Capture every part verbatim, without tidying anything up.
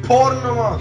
Porno, man!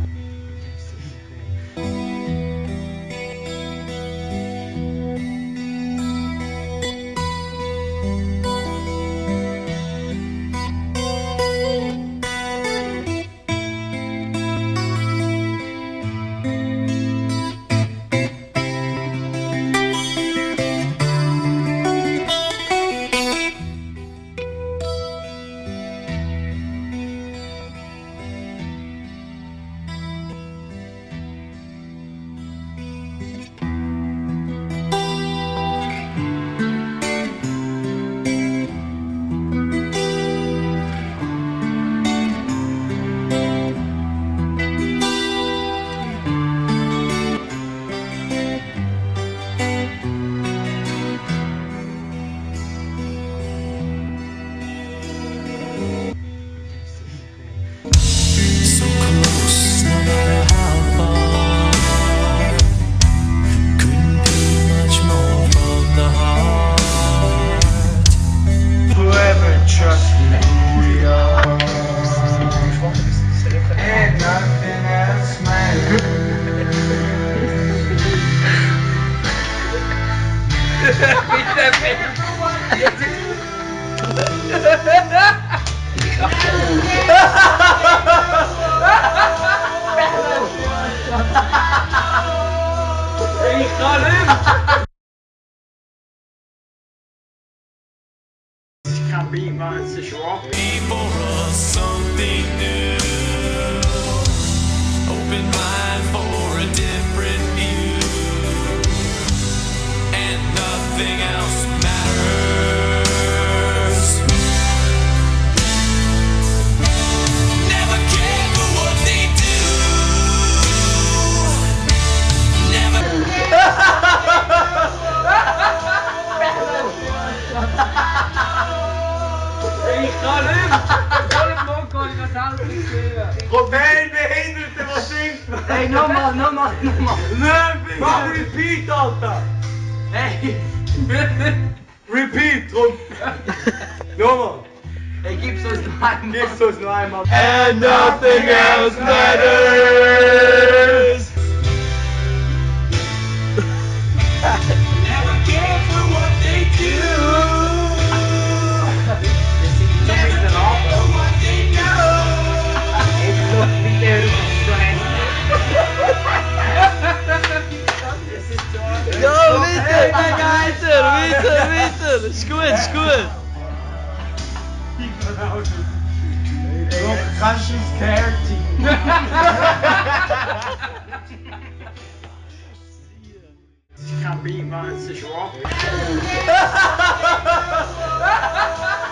Trust me, who we are, and nothing else matters. Ey, Khalid! Can't beat man, it's a show. For us something new. Open mind for a different view. And nothing else matters. Never care for what they do. Never. Ey, Khalid! Khalid, no, Khalid, das helft nicht mehr. Robin, Behinderte, was singt? Ey, nochmal, nochmal, nochmal. Nein, mach Repeat, Alter! Ey, Repeat, drum! Nochmal! ey, gib's uns noch einmal. Gib's uns noch einmal. And nothing else matters! Never care for what they do. Ja, weiter, weiter, weiter, weiter. Ist gut, ist gut. Rob, kannst du ins Care-Team? Ich kann beat, man, it's a show.